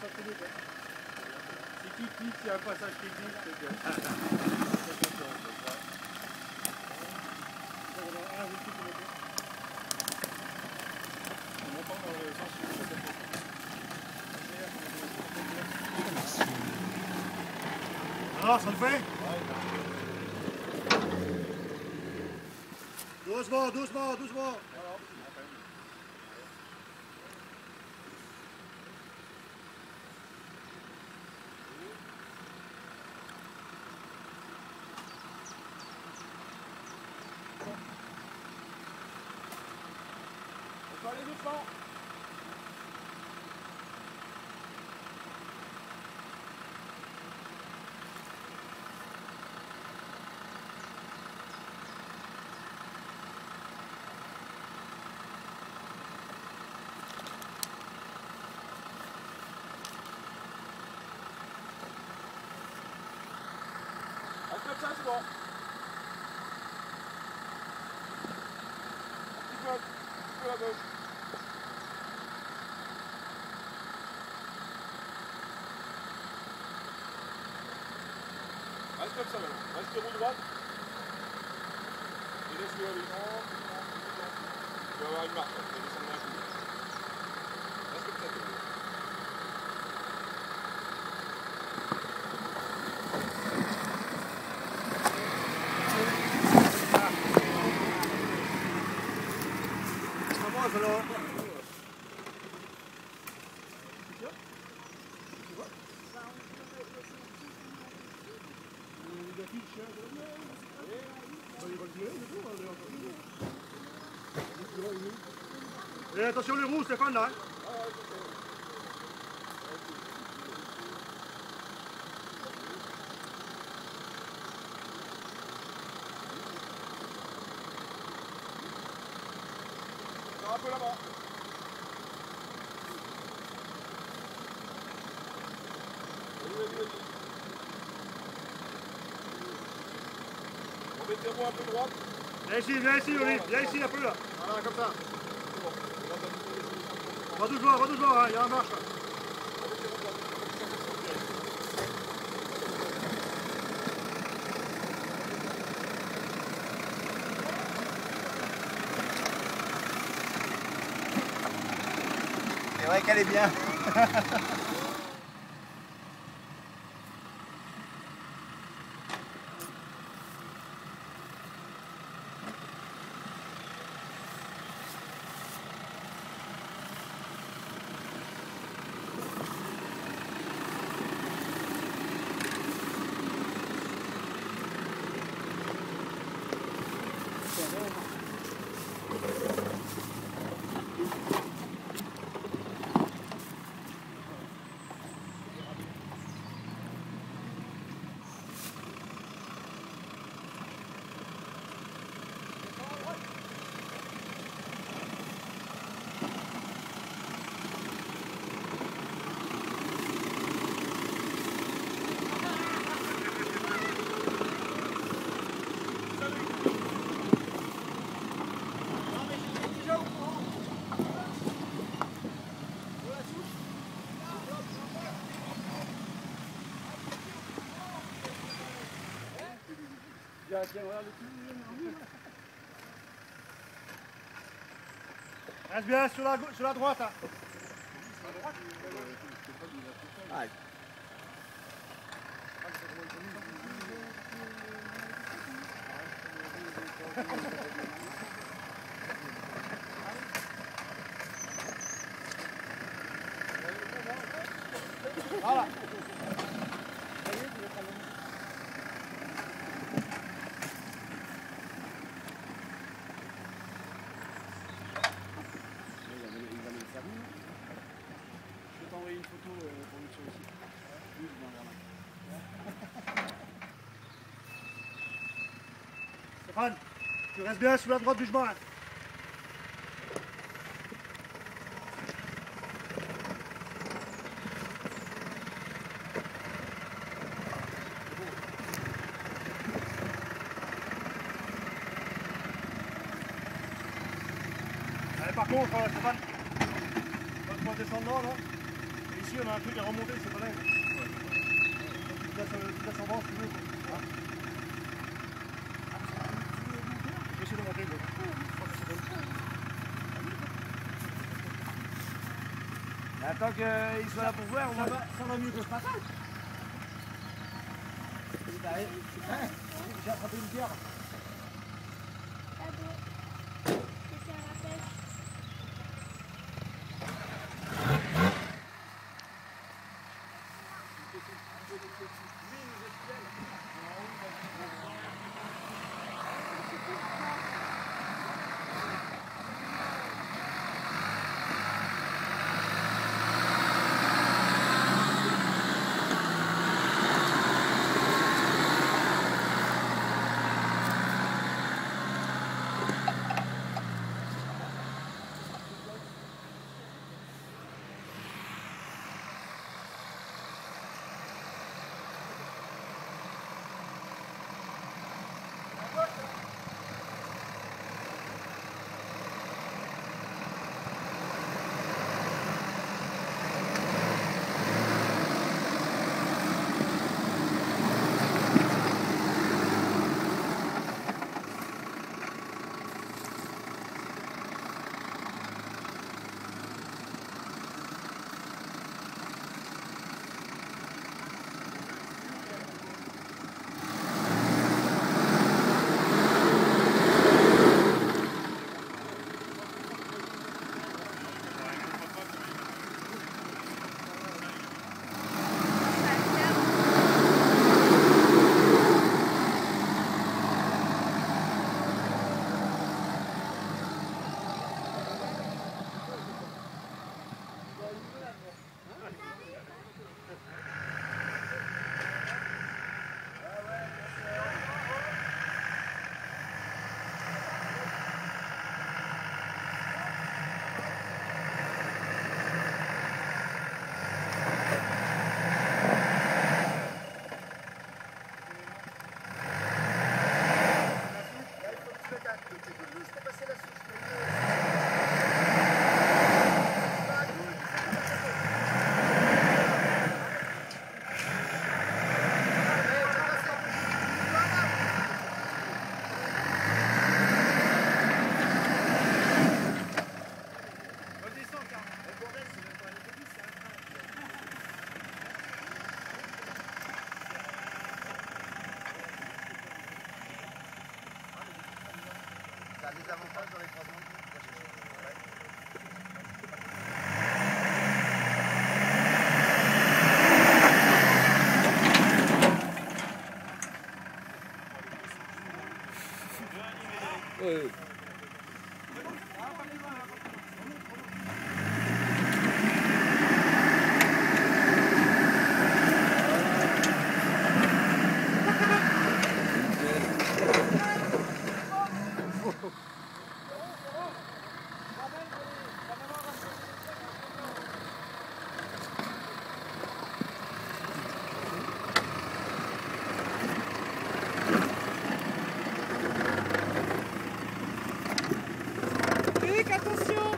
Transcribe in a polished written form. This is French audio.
passage technique. Si tu cliques, il y a un passage technique. C'est que... Alors, ça le fait? Doucement, doucement, doucement. On peut aller doucement. Reste comme ça, c'est bon. Un petit peu à gauche. Reste comme ça maintenant. Reste roue droite. Et laisse-le aller. Tu vas avoir une marche, tu vas descendre d'un coup. Reste comme ça. Alors. Et attention les roues, Stéphane là. Un peu là-bas. Vas-y. On met tes roues un peu droite. Viens ici, Olive, viens ici un peu là. Voilà, comme ça. Va doucement, hein, il y a un marche là. C'est vrai qu'elle est bien. Reste bien sur la droite. Hein. Vai. Voilà. Je vais t'envoyer une photo pour mettre sur le site. Oui, je viens voir là. Stéphane, tu restes bien sur la droite du chemin. Hein. Allez, par contre, Stéphane, on va descendre là. Ici, on a un truc à remonter, c'est pas dingue. Tu laisses en bas si tu veux. Je vais essayer de monter. Attends qu'il soit là pour voir, ça va mieux que ce matin. J'ai attrapé une pierre. C'était à la pêche. Ça a des avantages dans les croisements. Attention!